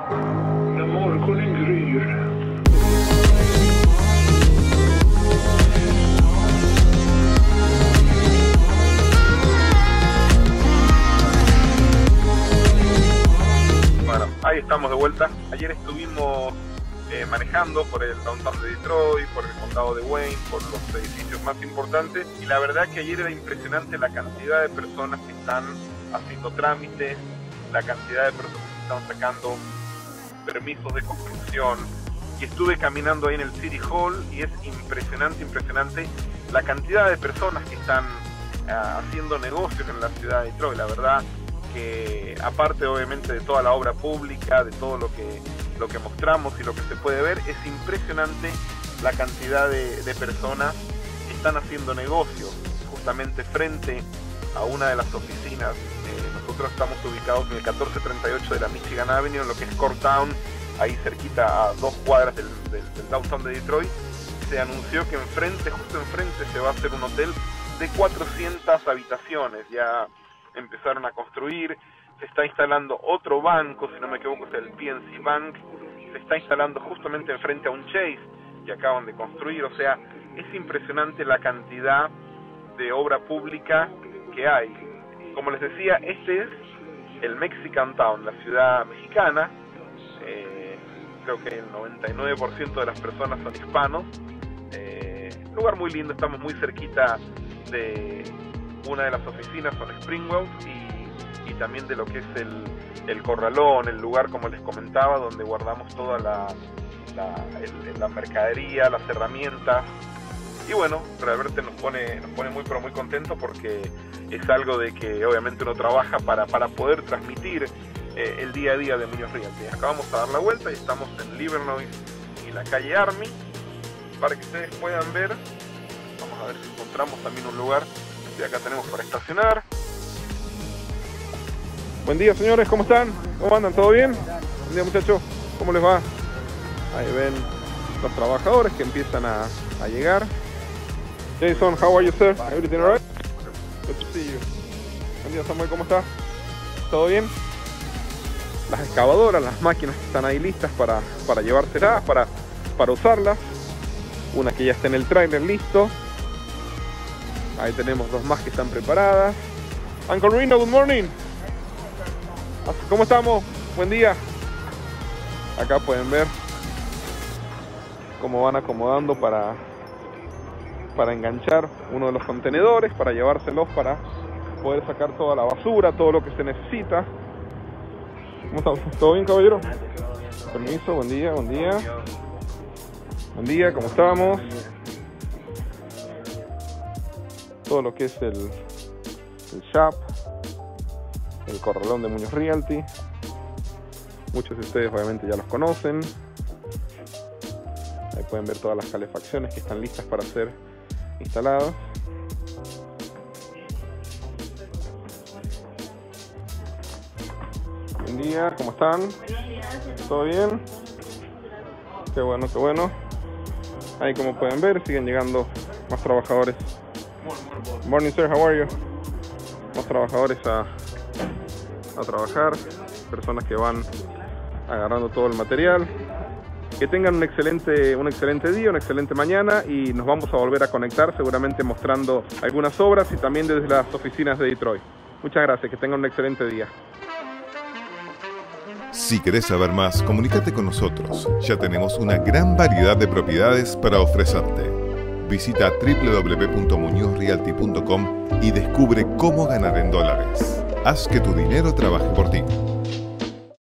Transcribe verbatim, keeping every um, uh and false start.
När morgonen gryr. Bueno, ahí estamos de vuelta. Ayer estuvimos eh, manejando por el downtown de Detroit, por el condado de Wayne, por los edificios más importantes, y la verdad que ayer era impresionante la cantidad de personas que están haciendo trámites, la cantidad de personas que están sacando permisos de construcción, y estuve caminando ahí en el City Hall y es impresionante, impresionante la cantidad de personas que están uh, haciendo negocios en la ciudad de Detroit. La verdad que aparte obviamente de toda la obra pública, de todo lo que lo que mostramos y lo que se puede ver, es impresionante la cantidad de, de personas que están haciendo negocios justamente frente a una de las oficinas. Eh, nosotros estamos ubicados en el catorce treinta y ocho de la Michigan Avenue, en lo que es Corktown, ahí cerquita a dos cuadras del, del, del downtown de Detroit. Se anunció que enfrente, justo enfrente, se va a hacer un hotel de cuatrocientas habitaciones. Ya empezaron a construir, se está instalando otro banco, si no me equivoco es el P N C Bank, se está instalando justamente enfrente a un Chase que acaban de construir. O sea, es impresionante la cantidad de obra pública que hay. Como les decía, este es el Mexican Town, la ciudad mexicana. Eh, creo que el noventa y nueve por ciento de las personas son hispanos. Eh, un lugar muy lindo, estamos muy cerquita de una de las oficinas, son Springwell, y, y también de lo que es el, el corralón, el lugar, como les comentaba, donde guardamos toda la, la, el, la mercadería, las herramientas. Y bueno, realmente nos pone, nos pone muy pero muy contento, porque es algo de que obviamente uno trabaja para, para poder transmitir eh, el día a día de Muñoz Realty. Acabamos a dar la vuelta y estamos en Livernois y la calle Army, para que ustedes puedan ver. Vamos a ver si encontramos también un lugar. Y acá tenemos para estacionar. Buen día, señores, ¿cómo están? ¿Cómo andan? ¿Todo bien? Buen día, muchachos, ¿cómo les va? Ahí ven los trabajadores que empiezan a, a llegar. Jason, how are you, sir? Everything all right? Good to see you. Buen día, Samuel, ¿cómo estás? ¿Todo bien? Las excavadoras, las máquinas que están ahí listas para, para llevárselas, para, para usarlas. Una que ya está en el trailer listo. Ahí tenemos dos más que están preparadas. Uncle Rino, good morning. ¿Cómo estamos? Buen día. Acá pueden ver cómo van acomodando para, para enganchar uno de los contenedores, para llevárselos, para poder sacar toda la basura, todo lo que se necesita. ¿Cómo estamos? ¿Todo bien, caballero? Permiso, buen día, buen día. Buen día, ¿cómo estamos? Todo lo que es el, el shop, el corralón de Muñoz Realty. Muchos de ustedes obviamente ya los conocen. Ahí pueden ver todas las calefacciones que están listas para ser instaladas. Buen día, ¿cómo están? ¿Todo bien? Qué bueno, qué bueno. Ahí, como pueden ver, siguen llegando más trabajadores. Morning, sir, how are you? Más trabajadores a, a trabajar, personas que van agarrando todo el material. Que tengan un excelente, un excelente día, una excelente mañana, y nos vamos a volver a conectar, seguramente mostrando algunas obras y también desde las oficinas de Detroit. Muchas gracias, que tengan un excelente día. Si querés saber más, comunícate con nosotros. Ya tenemos una gran variedad de propiedades para ofrecerte. Visita doble u doble u doble u punto muñoz realty punto com y descubre cómo ganar en dólares. Haz que tu dinero trabaje por ti.